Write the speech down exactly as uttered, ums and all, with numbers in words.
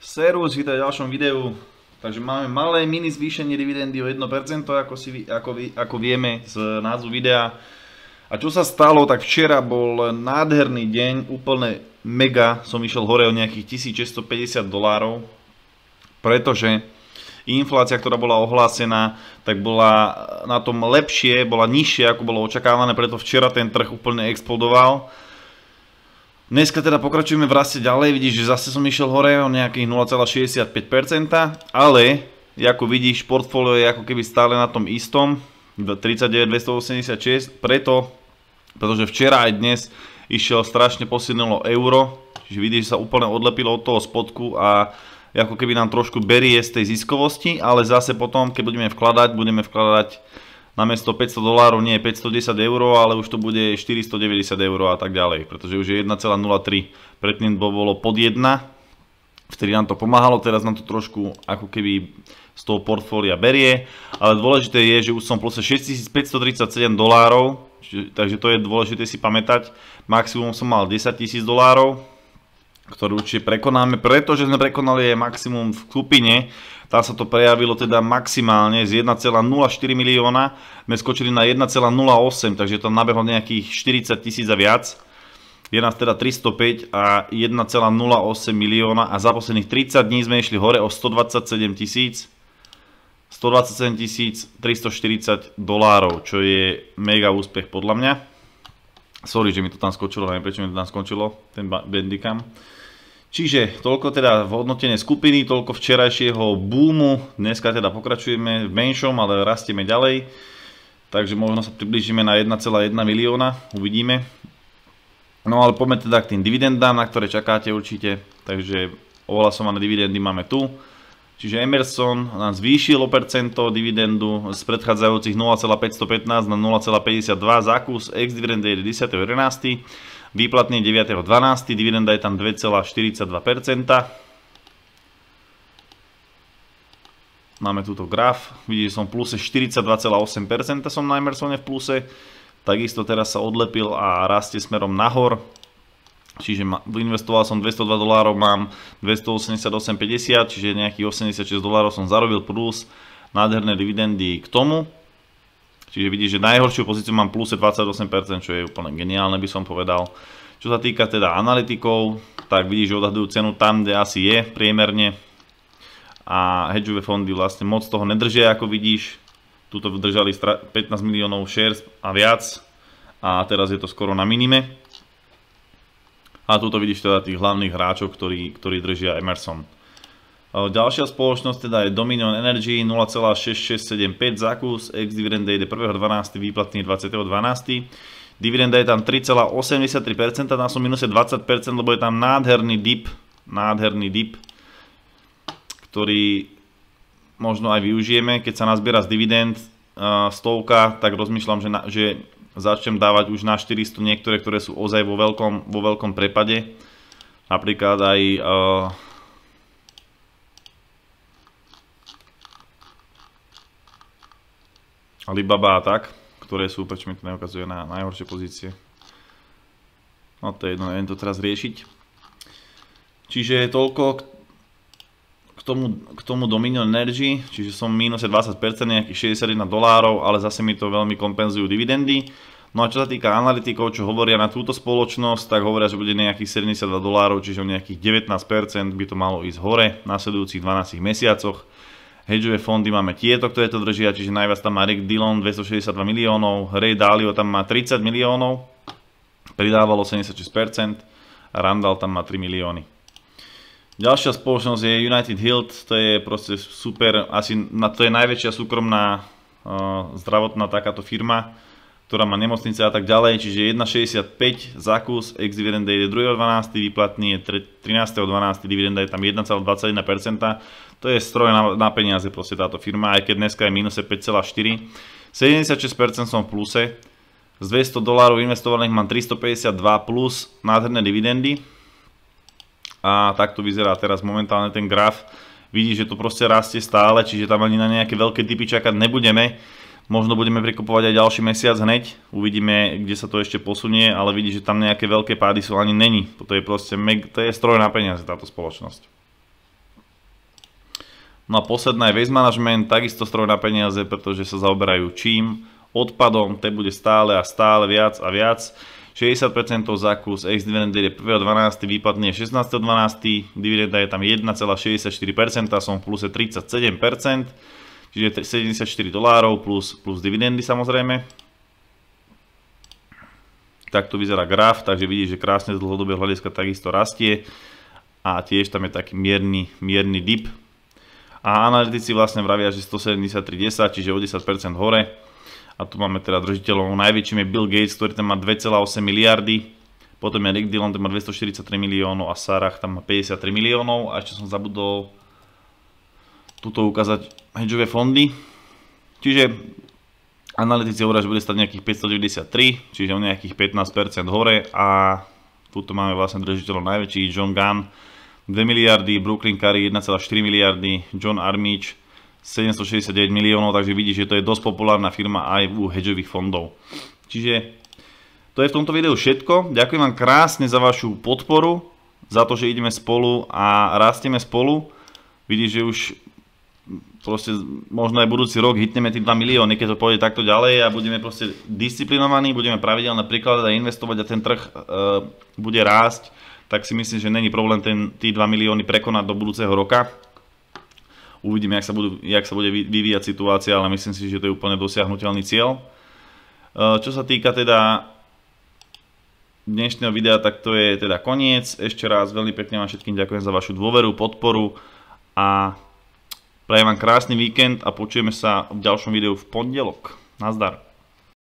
Servus, vítaj v ďalšom videu. Takže máme malé mini zvýšenie dividendy o jedno percento, ako, si, ako, ako vieme z názvu videa. A čo sa stalo, tak včera bol nádherný deň, úplne mega, som išiel hore o nejakých tisícšesťstopäťdesiat dolárov, pretože inflácia, ktorá bola ohlásená, tak bola na tom lepšie, bola nižšie, ako bolo očakávané, preto včera ten trh úplne explodoval. Dneska teda pokračujeme v raste ďalej, vidíš, že zase som išiel hore o nejakých nula celá šesťdesiatpäť percenta, ale ako vidíš, portfólio je ako keby stále na tom istom, tridsaťdeväť dvestoosemdesiatšesť, preto, pretože včera aj dnes išiel strašne posilnilo euro, čiže vidíš, že sa úplne odlepilo od toho spodku a ako keby nám trošku berie z tej ziskovosti, ale zase potom, keď budeme vkladať, budeme vkladať namiesto päťsto dolárov nie je päťstodesať eur, ale už to bude štyristodeväťdesiat eur a tak ďalej, pretože už je jeden celá nula tri. Predtým to bolo pod jeden, vtedy nám to pomáhalo, teraz nám to trošku ako keby z toho portfólia berie, ale dôležité je, že už som plus šesťtisícpäťstotridsaťsedem dolárov, takže to je dôležité si pamätať. Maximum som mal desaťtisíc dolárov, ktoré určite prekonáme, pretože sme prekonali aj maximum v skupine. Tam sa to prejavilo teda maximálne z jeden celá nula štyri milióna, sme skočili na jeden celá nula osem, takže to nabehlo nejakých štyridsať tisíc a viac. Je nás teda tristopäť a jeden celá nula osem milióna a za posledných tridsať dní sme išli hore o stodvadsaťsedem tisíc, stodvadsaťsedem tisíc tristoštyridsať dolárov, čo je mega úspech podľa mňa. Sorry, že mi to tam skočilo, neviem prečo mi to tam skončilo, ten bandicam. Čiže toľko teda v hodnotenie skupiny, toľko včerajšieho boomu. Dneska teda pokračujeme v menšom, ale rastieme ďalej. Takže možno sa priblížime na jeden celá jeden milióna, uvidíme. No ale poďme teda k tým dividendám, na ktoré čakáte určite. Takže ohlasované dividendy máme tu. Čiže Emerson nám zvýšil o percento dividendu z predchádzajúcich nula celá päťstopätnásť na nula celá päťdesiatdva. Zákus ex-dividenda je desiateho jedenásteho Výplatný deviateho dvanásteho Dividenda je tam dva celá štyridsaťdva percenta. Máme túto graf. Vidíte, že som v pluse štyridsaťdva celá osem percenta som na Emersone v pluse. Takisto teraz sa odlepil a rastie smerom nahor. Čiže investoval som dvestodva dolárov, mám dvestoosemdesiatosem päťdesiat, čiže nejakých osemdesiatšesť dolárov som zarobil plus nádherné dividendy k tomu. Čiže vidíš, že najhoršiu pozíciu mám plus dvadsaťosem percent, čo je úplne geniálne, by som povedal. Čo sa týka teda analytikov, tak vidíš, že odhadujú cenu tam, kde asi je priemerne. A hedžové fondy vlastne moc toho nedržia, ako vidíš. Tuto držali pätnásť miliónov shares a viac. A teraz je to skoro na minime. A tuto vidíš teda tých hlavných hráčov, ktorí, ktorí držia Emerson. Ďalšia spoločnosť teda je Dominion Energy nula celá šesť šesť sedem päť zákus, ex-dividenda ide prvého dvanásteho výplatný dvadsiateho dvanásteho Dividenda je tam tri celá osemdesiattri percenta, tam som minuse dvadsať percent, lebo je tam nádherný dip, nádherný dip, ktorý možno aj využijeme, keď sa nazbiera z dividend stovka, tak rozmýšľam, že, na, že začnem dávať už na štyristo niektoré, ktoré sú ozaj vo veľkom, vo veľkom prepade. Napríklad aj uh, Alibaba a tak, ktoré sú, prečo mi to neukazuje na najhoršie pozície. No to je jedno, neviem to teraz riešiť. Čiže toľko k tomu, k tomu Dominion Energy, čiže som minus dvadsať percent, nejakých šesťdesiatjeden dolárov, ale zase mi to veľmi kompenzujú dividendy. No a čo sa týka analytikov, čo hovoria na túto spoločnosť, tak hovoria, že bude nejakých sedemdesiatdva dolárov, čiže o nejakých devätnásť percent by to malo ísť hore v nasledujúcich dvanástich mesiacoch. Hedžové fondy máme tieto, ktoré to držia, čiže najviac tam má Rick Dillon dvestošesťdesiatdva miliónov, Ray Dalio tam má tridsať miliónov, pridávalo sedemdesiatšesť percent a Randall tam má tri milióny. Ďalšia spoločnosť je United Health, to je proste super, asi to je najväčšia súkromná uh, zdravotná takáto firma, ktorá má nemocnice a tak ďalej, čiže jeden celá šesťdesiatpäť zákus, ex-dividenda je druhého dvanásteho výplatný je trinásteho dvanásteho dividenda je tam jeden celá dvadsaťjeden percenta. To je stroj na, na peniaze proste táto firma, aj keď dneska je minuse päť celá štyri. sedemdesiatšesť percent som v pluse. Z dvesto dolárov investovaných mám tristopäťdesiatdva plus nádherné dividendy. A takto vyzerá teraz momentálne ten graf. Vidíš, že to proste rastie stále, čiže tam ani na nejaké veľké dipy čakať nebudeme. Možno budeme prikupovať aj ďalší mesiac hneď. Uvidíme, kde sa to ešte posunie, ale vidíš, že tam nejaké veľké pády sú ani není. To je proste to je stroj na peniaze táto spoločnosť. No a posledná je Waste Management, takisto stroj na peniaze, pretože sa zaoberajú čím? Odpadom, to bude stále a stále viac a viac. šesťdesiat percent zákus, ex-dividend je prvého dvanásteho výpadný je šestnásteho dvanásteho dividenda je tam jeden celá šesťdesiatštyri percent, som v pluse tridsaťsedem percent, čiže sedemdesiatštyri dolárov plus, plus dividendy samozrejme. Takto vyzerá graf, takže vidíš, že krásne z dlhodobého hľadiska takisto rastie a tiež tam je taký mierny, mierny dip. A analytici vlastne vravia, že stosedemdesiattri desať, čiže o desať percent hore. A tu máme teda držiteľov, najväčším je Bill Gates, ktorý tam má dva celé osem miliardy. Potom je Rick Dillon, tam má dvestoštyridsaťtri miliónov a Sarah tam má päťdesiattri miliónov. A ešte som zabudol tuto ukázať hedžové fondy. Čiže analytici hovoria, že bude stať nejakých päťstodeväťdesiattri, čiže o nejakých pätnásť percent hore. A tuto máme vlastne držiteľov najväčší, John Gunn, dve miliardy, Brooklyn Curry jeden celá štyri miliardy, John Armitage sedemstošesťdesiatdeväť miliónov, takže vidíš, že to je dosť populárna firma aj u hedžových fondov. Čiže to je v tomto videu všetko. Ďakujem vám krásne za vašu podporu, za to, že ideme spolu a rastieme spolu. Vidíš, že už proste možno aj budúci rok hitneme tí dva milióny, keď to pôjde takto ďalej a budeme proste disciplinovaní, budeme pravidelne prikladať a investovať a ten trh e, bude rásť, tak si myslím, že není problém ten, tí dva milióny prekonať do budúceho roka. Uvidíme, jak sa, budú, jak sa bude vyvíjať situácia, ale myslím si, že to je úplne dosiahnuteľný cieľ. Čo sa týka teda dnešného videa, tak to je teda koniec. Ešte raz veľmi pekne vám všetkým ďakujem za vašu dôveru, podporu a prajem vám krásny víkend a počujeme sa v ďalšom videu v pondelok. Nazdar.